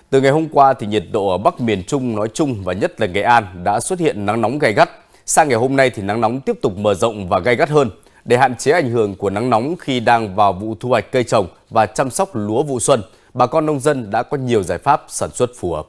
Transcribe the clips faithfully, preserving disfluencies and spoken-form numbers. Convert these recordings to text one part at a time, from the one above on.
Từ ngày hôm qua thì nhiệt độ ở Bắc miền Trung nói chung và nhất là Nghệ An đã xuất hiện nắng nóng gay gắt. Sang ngày hôm nay thì nắng nóng tiếp tục mở rộng và gay gắt hơn. Để hạn chế ảnh hưởng của nắng nóng khi đang vào vụ thu hoạch cây trồng và chăm sóc lúa vụ xuân, bà con nông dân đã có nhiều giải pháp sản xuất phù hợp.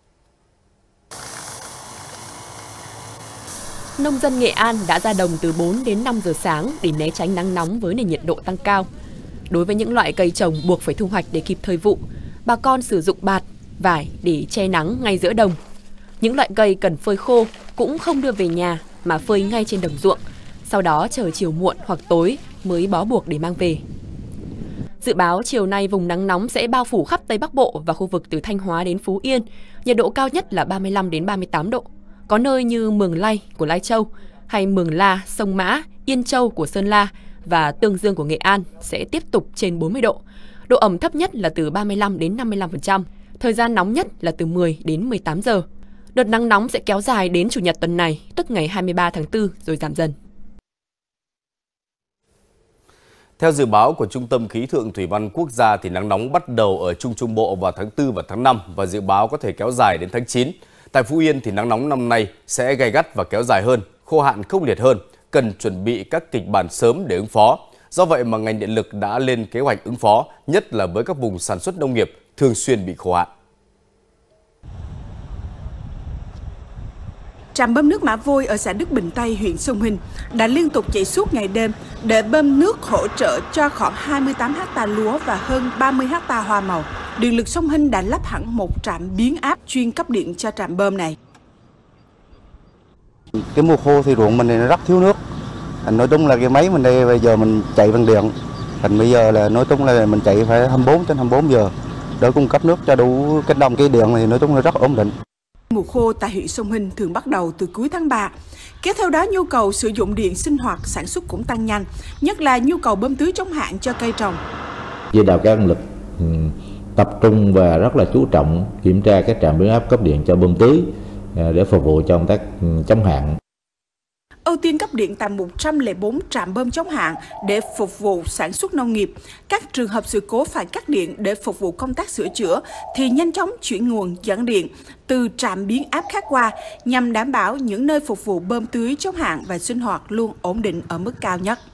Nông dân Nghệ An đã ra đồng từ bốn đến năm giờ sáng để né tránh nắng nóng với nền nhiệt độ tăng cao. Đối với những loại cây trồng buộc phải thu hoạch để kịp thời vụ, bà con sử dụng bạt, vải để che nắng ngay giữa đồng. Những loại cây cần phơi khô cũng không đưa về nhà mà phơi ngay trên đồng ruộng, sau đó chờ chiều muộn hoặc tối mới bó buộc để mang về. Dự báo chiều nay vùng nắng nóng sẽ bao phủ khắp Tây Bắc Bộ và khu vực từ Thanh Hóa đến Phú Yên, nhiệt độ cao nhất là ba mươi lăm đến ba mươi tám độ. Có nơi như Mường Lay của Lai Châu hay Mường La, Sông Mã, Yên Châu của Sơn La và Tương Dương của Nghệ An sẽ tiếp tục trên bốn mươi độ. Độ ẩm thấp nhất là từ ba mươi lăm đến năm mươi lăm phần trăm, thời gian nóng nhất là từ mười đến mười tám giờ. Đợt nắng nóng sẽ kéo dài đến Chủ nhật tuần này, tức ngày hai mươi ba tháng tư rồi giảm dần. Theo dự báo của Trung tâm Khí tượng Thủy văn Quốc gia thì nắng nóng bắt đầu ở Trung Trung Bộ vào tháng tư và tháng năm và dự báo có thể kéo dài đến tháng chín. Tại Phú Yên thì nắng nóng năm nay sẽ gay gắt và kéo dài hơn, khô hạn khốc liệt hơn, cần chuẩn bị các kịch bản sớm để ứng phó. Do vậy mà ngành điện lực đã lên kế hoạch ứng phó, nhất là với các vùng sản xuất nông nghiệp thường xuyên bị khô hạn. Trạm bơm nước Mã Vôi ở xã Đức Bình Tây, huyện Sông Hinh đã liên tục chạy suốt ngày đêm để bơm nước hỗ trợ cho khoảng hai mươi tám héc ta lúa và hơn ba mươi héc ta hoa màu. Điện lực Sông Hinh đã lắp hẳn một trạm biến áp chuyên cấp điện cho trạm bơm này. Cái mùa khô thì ruộng mình thì nó rất thiếu nước. Nói chung là cái máy mình đây bây giờ mình chạy bằng điện. Thành bây giờ là nói chung là mình chạy phải hai mươi bốn trên hai mươi bốn giờ để cung cấp nước cho đủ cánh đồng cây điện thì nói chung là rất ổn định. Mùa khô tại huyện Sông Hinh thường bắt đầu từ cuối tháng ba. Kéo theo đó nhu cầu sử dụng điện sinh hoạt sản xuất cũng tăng nhanh, nhất là nhu cầu bơm tưới chống hạn cho cây trồng. Chỉ đạo các lực tập trung và rất là chú trọng kiểm tra các trạm biến áp cấp điện cho bơm tưới để phục vụ cho công tác chống hạn. Ưu tiên cấp điện tại một trăm lẻ bốn trạm bơm chống hạn để phục vụ sản xuất nông nghiệp. Các trường hợp sự cố phải cắt điện để phục vụ công tác sửa chữa thì nhanh chóng chuyển nguồn dẫn điện từ trạm biến áp khác qua nhằm đảm bảo những nơi phục vụ bơm tưới chống hạn và sinh hoạt luôn ổn định ở mức cao nhất.